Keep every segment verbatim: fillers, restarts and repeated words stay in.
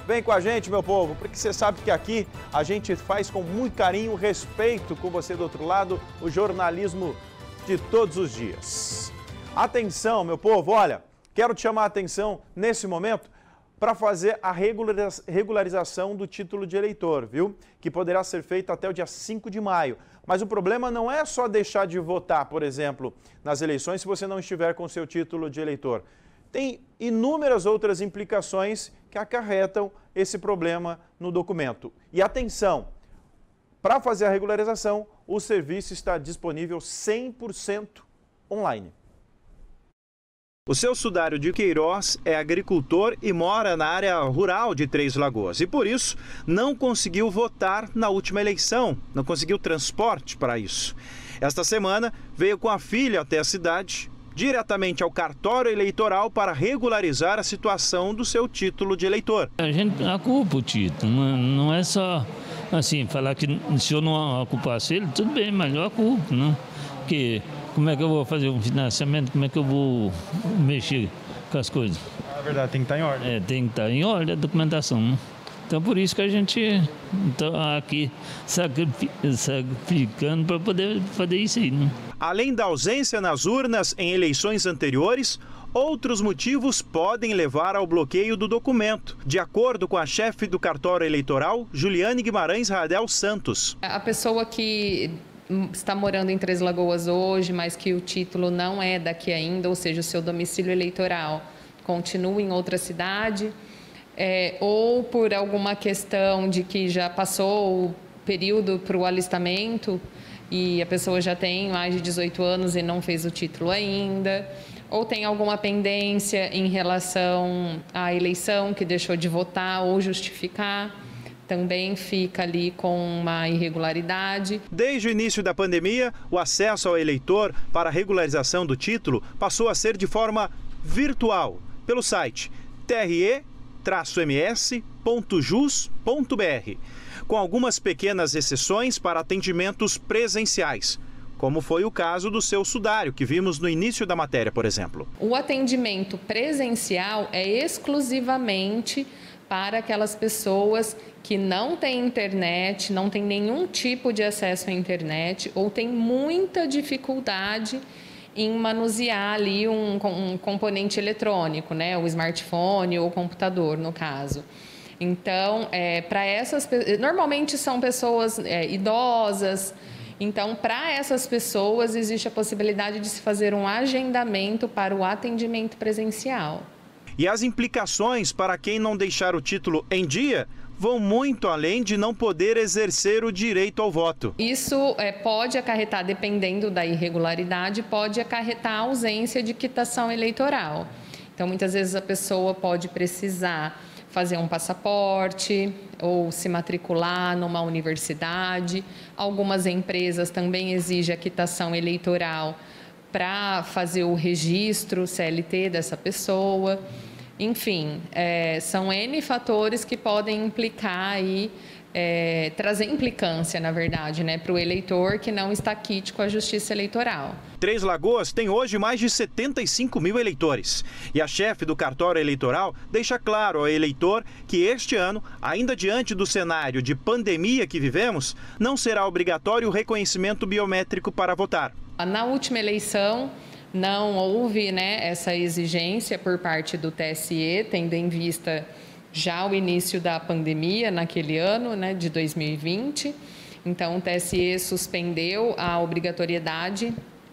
Vem com a gente, meu povo, porque você sabe que aqui a gente faz com muito carinho, respeito com você do outro lado, o jornalismo de todos os dias. Atenção, meu povo, olha, quero te chamar a atenção nesse momento para fazer a regularização do título de eleitor, viu? Que poderá ser feita até o dia cinco de maio. Mas o problema não é só deixar de votar, por exemplo, nas eleições se você não estiver com seu título de eleitor. Tem inúmeras outras implicações que acarretam esse problema no documento. E atenção, para fazer a regularização, o serviço está disponível cem por cento online. O seu Sudário de Queiroz é agricultor e mora na área rural de Três Lagoas e, por isso, não conseguiu votar na última eleição, não conseguiu transporte para isso. Esta semana, veio com a filha até a cidade, diretamente ao cartório eleitoral para regularizar a situação do seu título de eleitor. A gente ocupa o título, não é só assim, falar que se eu não ocupasse ele, tudo bem, mas eu ocupo, não? Porque como é que eu vou fazer um financiamento, como é que eu vou mexer com as coisas? É verdade, tem que estar em ordem. É, tem que estar em ordem a documentação, né? Então, por isso que a gente está aqui sacrificando para poder fazer isso aí, né? Além da ausência nas urnas em eleições anteriores, outros motivos podem levar ao bloqueio do documento, de acordo com a chefe do cartório eleitoral, Juliane Guimarães Radel Santos. A pessoa que está morando em Três Lagoas hoje, mas que o título não é daqui ainda, ou seja, o seu domicílio eleitoral continua em outra cidade, é, ou por alguma questão de que já passou o período para o alistamento e a pessoa já tem mais de dezoito anos e não fez o título ainda, ou tem alguma pendência em relação à eleição que deixou de votar ou justificar, também fica ali com uma irregularidade. Desde o início da pandemia, o acesso ao eleitor para a regularização do título passou a ser de forma virtual, pelo site t r e traço m s ponto jus ponto b r, com algumas pequenas exceções para atendimentos presenciais, como foi o caso do seu Sudário, que vimos no início da matéria, por exemplo. O atendimento presencial é exclusivamente para aquelas pessoas que não têm internet, não têm nenhum tipo de acesso à internet ou têm muita dificuldade em manusear ali um, um componente eletrônico, né, o smartphone ou o computador, no caso. Então, é, para essas, normalmente são pessoas é, idosas. Então, para essas pessoas, existe a possibilidade de se fazer um agendamento para o atendimento presencial. E as implicações para quem não deixar o título em dia vão muito além de não poder exercer o direito ao voto. Isso é, pode acarretar, dependendo da irregularidade, pode acarretar a ausência de quitação eleitoral. Então, muitas vezes a pessoa pode precisar fazer um passaporte ou se matricular numa universidade. Algumas empresas também exigem a quitação eleitoral para fazer o registro C L T dessa pessoa. Enfim, é, são N fatores que podem implicar aí, é, trazer implicância, na verdade, né, para o eleitor que não está quite com a Justiça Eleitoral. Três Lagoas tem hoje mais de setenta e cinco mil eleitores. E a chefe do cartório eleitoral deixa claro ao eleitor que este ano, ainda diante do cenário de pandemia que vivemos, não será obrigatório o reconhecimento biométrico para votar. Na última eleição, não houve, né, essa exigência por parte do T S E, tendo em vista já o início da pandemia naquele ano, né, de dois mil e vinte. Então, o T S E suspendeu a obrigatoriedade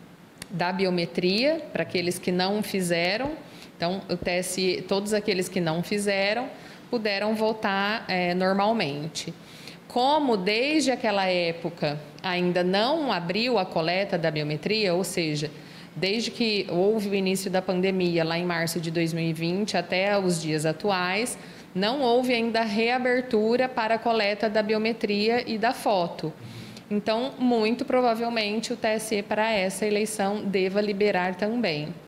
da biometria para aqueles que não fizeram. Então, o T S E, todos aqueles que não fizeram puderam votar é, normalmente. Como desde aquela época ainda não abriu a coleta da biometria, ou seja, desde que houve o início da pandemia, lá em março de dois mil e vinte, até os dias atuais, não houve ainda reabertura para a coleta da biometria e da foto. Então, muito provavelmente, o T S E para essa eleição deva liberar também.